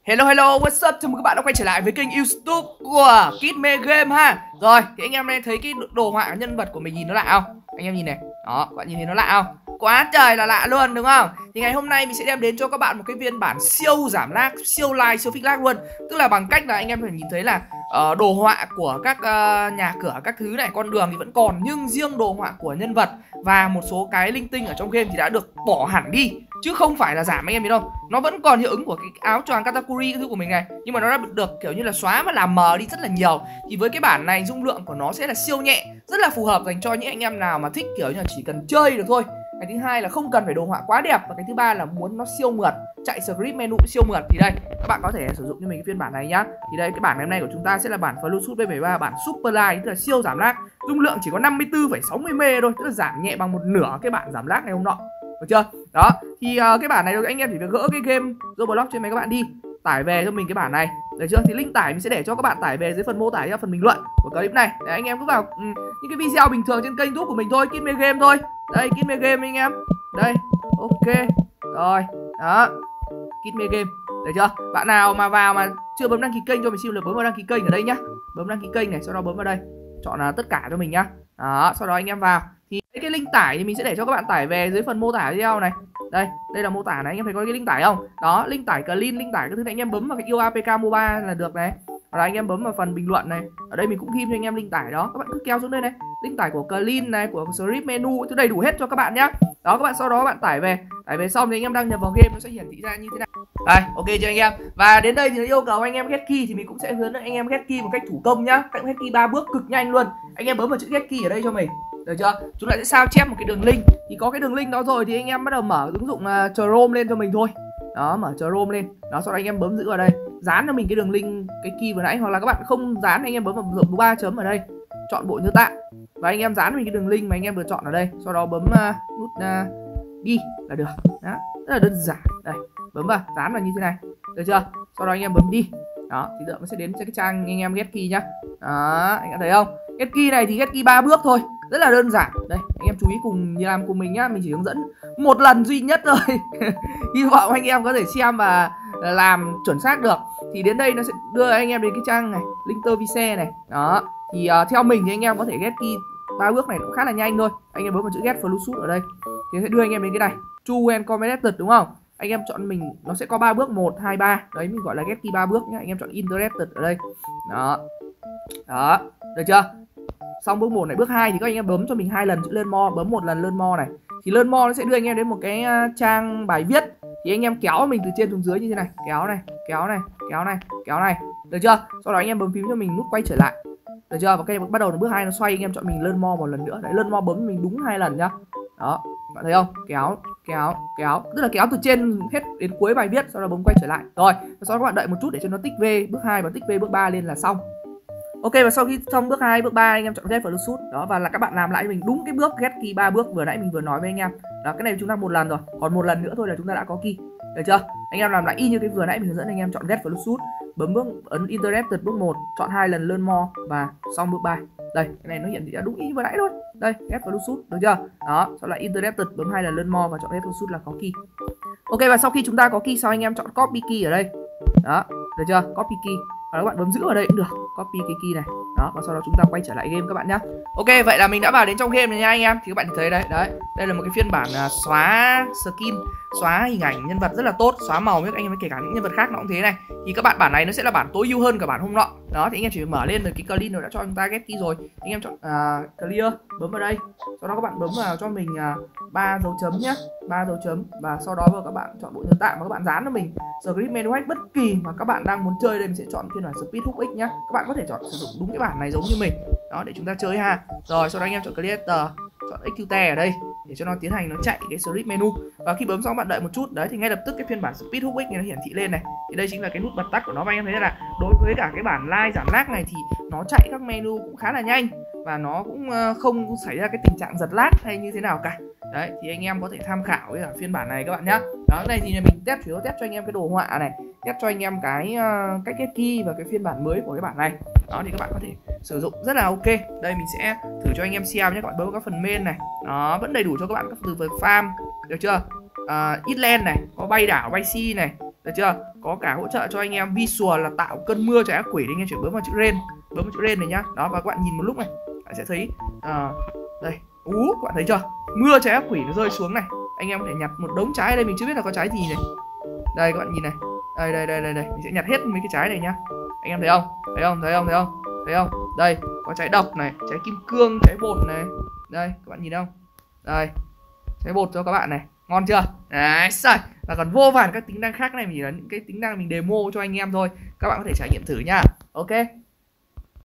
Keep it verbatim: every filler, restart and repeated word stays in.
Hello hello, what's up? Chào mừng các bạn đã quay trở lại với kênh YouTube của Kitme Game ha. Rồi, thì anh em đây thấy cái đồ họa nhân vật của mình nhìn nó lạ không? Anh em nhìn này. Đó, các bạn nhìn thấy nó lạ không? Quá trời là lạ luôn đúng không? Thì ngày hôm nay mình sẽ đem đến cho các bạn một cái phiên bản siêu giảm lag, siêu light, siêu fix lag luôn. Tức là bằng cách là anh em có thể nhìn thấy là uh, đồ họa của các uh, nhà cửa, các thứ này, con đường thì vẫn còn, nhưng riêng đồ họa của nhân vật và một số cái linh tinh ở trong game thì đã được bỏ hẳn đi, chứ không phải là giảm anh em biết không? Nó vẫn còn hiệu ứng của cái áo choàng Katakuri cái thứ của mình này, nhưng mà nó đã được kiểu như là xóa và làm mờ đi rất là nhiều. Thì với cái bản này dung lượng của nó sẽ là siêu nhẹ, rất là phù hợp dành cho những anh em nào mà thích kiểu như là chỉ cần chơi được thôi. Cái thứ hai là không cần phải đồ họa quá đẹp, và cái thứ ba là muốn nó siêu mượt, chạy script menu siêu mượt thì đây các bạn có thể sử dụng cho mình cái phiên bản này nhá. Thì đây cái bản ngày hôm nay của chúng ta sẽ là bản Bluetooth B bảy ba, bản Super Light, tức là siêu giảm lag, dung lượng chỉ có năm mươi tư phẩy sáu mươi mê thôi, tức là giảm nhẹ bằng một nửa cái bản giảm lag ngày hôm nọ. Được chưa? Đó, thì uh, cái bản này anh em chỉ việc gỡ cái game Roblox trên máy các bạn đi, tải về cho mình cái bản này. Được chưa? Thì link tải mình sẽ để cho các bạn tải về dưới phần mô tả, trong phần bình luận của clip này. Để anh em cứ vào um, những cái video bình thường trên kênh YouTube của mình thôi, Kitme Game thôi. Đây, Kitme Game anh em. Đây, ok. Rồi, đó. Kitme Game. Được chưa? Bạn nào mà vào mà chưa bấm đăng ký kênh cho mình xin lượt bấm vào đăng ký kênh ở đây nhá. Bấm đăng ký kênh này, sau đó bấm vào đây. Chọn là tất cả cho mình nhá. Đó, sau đó anh em vào. Thì cái link tải thì mình sẽ để cho các bạn tải về dưới phần mô tả video này. Đây, đây là mô tả này, anh em thấy có cái link tải không? Đó, link tải clean, link tải cái thứ này anh em bấm vào cái i ô a pê ca Mobile là được này. Hoặc là anh em bấm vào phần bình luận này. Ở đây mình cũng ghim cho anh em link tải đó. Các bạn cứ kéo xuống đây này. Link tải của clean này, của script menu, thứ đầy đủ hết cho các bạn nhá. Đó, các bạn sau đó các bạn tải về. Tải về xong thì anh em đăng nhập vào game nó sẽ hiển thị ra như thế này. Đây, ok chưa anh em? Và đến đây thì nó yêu cầu anh em get key, thì mình cũng sẽ hướng dẫn anh em get key một cách thủ công nhá. Cách get key ba bước cực nhanh luôn. Anh em bấm vào chữ get key ở đây cho mình. Được chưa? Chúng ta sẽ sao chép một cái đường link. Thì có cái đường link đó rồi thì anh em bắt đầu mở ứng dụng uh, Chrome lên cho mình thôi. Đó, mở Chrome lên. Đó, sau đó anh em bấm giữ vào đây. Dán cho mình cái đường link, cái key vừa nãy. Hoặc là các bạn không dán, anh em bấm vào ba chấm ở đây. Chọn bộ nhớ tạm. Và anh em dán mình cái đường link mà anh em vừa chọn ở đây. Sau đó bấm uh, nút uh, đi là được. Đó, rất là đơn giản. Đây, bấm vào, dán vào như thế này. Được chưa? Sau đó anh em bấm đi. Đó, thì tự nó sẽ đến cái trang anh em get key nhá. Đó, anh em thấy không? Get key này thì get key ba bước thôi, rất là đơn giản. Đây, anh em chú ý cùng làm cùng mình nhá, mình chỉ hướng dẫn một lần duy nhất thôi. Hy vọng anh em có thể xem và làm chuẩn xác được. Thì đến đây nó sẽ đưa anh em đến cái trang này, Linker Vise này. Đó, thì uh, theo mình thì anh em có thể get key ba bước này cũng khá là nhanh thôi. Anh em bấm vào chữ get Bluetooth ở đây thì sẽ đưa anh em đến cái này, True and Connected đúng không? Anh em chọn mình, nó sẽ có ba bước, một hai ba. Đấy, mình gọi là get key ba bước nhá. Anh em chọn Interacted ở đây. Đó. Đó, được chưa? Xong bước một này, bước hai thì các anh em bấm cho mình hai lần chữ learn more, bấm một lần learn more này. Thì learn more nó sẽ đưa anh em đến một cái trang bài viết. Thì anh em kéo mình từ trên xuống dưới như thế này, kéo này, kéo này, kéo này, kéo này. Được chưa? Sau đó anh em bấm phím cho mình nút quay trở lại. Được chưa? Và cái bắt đầu là bước hai nó xoay, anh em chọn mình learn more một lần nữa. Đấy, learn more bấm mình đúng hai lần nhá. Đó, bạn thấy không? Kéo, kéo, kéo, tức là kéo từ trên hết đến cuối bài viết, sau đó bấm quay trở lại. Rồi, sau đó các bạn đợi một chút để cho nó tích V bước hai và tích V bước ba lên là xong. Ok, và sau khi xong bước hai, bước ba anh em chọn get Bluetooth. Đó, và là các bạn làm lại cho mình đúng cái bước get key ba bước vừa nãy mình vừa nói với anh em. Đó, cái này chúng ta một lần rồi, còn một lần nữa thôi là chúng ta đã có key. Được chưa? Anh em làm lại y như cái vừa nãy mình hướng dẫn anh em, chọn get Bluetooth, bấm bước ấn Interacted bước một, chọn hai lần learn more và xong bước ba. Đây, cái này nó hiện thị ra đúng y vừa nãy thôi. Đây, get Bluetooth, được chưa? Đó, sau lại Interacted, bấm hai lần learn more và chọn get Bluetooth là có key. Ok, và sau khi chúng ta có key xong, anh em chọn copy key ở đây. Đó, được chưa? Copy key. Và các bạn bấm giữ ở đây cũng được, copy cái key này. Đó, và sau đó chúng ta quay trở lại game các bạn nhé. Ok, vậy là mình đã vào đến trong game này nha anh em. Thì các bạn thấy đấy, đấy, đây là một cái phiên bản uh, xóa skin, xóa hình ảnh nhân vật rất là tốt, xóa màu với anh em, kể cả những nhân vật khác nó cũng thế này. Thì các bạn bản này nó sẽ là bản tối ưu hơn cả bản hôm nọ. Đó, thì anh em chỉ mở lên rồi, cái clean rồi đã cho chúng ta get key rồi. Anh em chọn uh, clear, bấm vào đây. Sau đó các bạn bấm vào cho mình ba uh, dấu chấm nhé, ba dấu chấm, và sau đó các bạn chọn bộ nhớ tạm và các bạn dán cho mình script menu hack bất kỳ mà các bạn đang muốn chơi. Đây mình sẽ chọn phiên bản Speed Hook X nhá. Các bạn có thể chọn sử dụng đúng cái bản này giống như mình. Đó, để chúng ta chơi ha. Rồi, sau đó anh em chọn Creator, chọn Execute ở đây để cho nó tiến hành nó chạy cái script menu. Và khi bấm xong bạn đợi một chút, đấy thì ngay lập tức cái phiên bản Speed Hook X này nó hiển thị lên này. Thì đây chính là cái nút bật tắt của nó, và anh em thấy là đối với cả cái bản live giảm lag này thì nó chạy các menu cũng khá là nhanh và nó cũng không xảy ra cái tình trạng giật lag hay như thế nào cả. Đấy, thì anh em có thể tham khảo với cả phiên bản này các bạn nhá. Đó, này thì mình test chủ yếu test cho anh em cái đồ họa này, test cho anh em cái uh, cách get key và cái phiên bản mới của cái bản này. Đó, thì các bạn có thể sử dụng rất là ok. Đây mình sẽ thử cho anh em xem nhé. Các bạn bấm vào các phần main này, nó vẫn đầy đủ cho các bạn các từ về farm, được chưa? Uh, Island này, có bay đảo, bay sea này, được chưa? Có cả hỗ trợ cho anh em visual là tạo cơn mưa cho ác quỷ, thì anh em chỉ bấm vào chữ rain, bấm vào chữ rain này nhá. Đó, và các bạn nhìn một lúc này, bạn sẽ thấy à, đây, ú, các bạn thấy chưa? Mưa trái ác quỷ nó rơi xuống này. Anh em có thể nhặt một đống trái ở đây, mình chưa biết là có trái gì này. Đây các bạn nhìn này. Đây đây đây đây đây, mình sẽ nhặt hết mấy cái trái này nhá. Anh em thấy không? Thấy không? Thấy không? Thấy không? Thấy không? Đây, có trái độc này, trái kim cương, trái bột này. Đây, các bạn nhìn không? Đây. Trái bột cho các bạn này. Ngon chưa? Đấy, rồi. Và còn vô vàn các tính năng khác này, mình chỉ là những cái tính năng mình demo cho anh em thôi. Các bạn có thể trải nghiệm thử nha. Ok.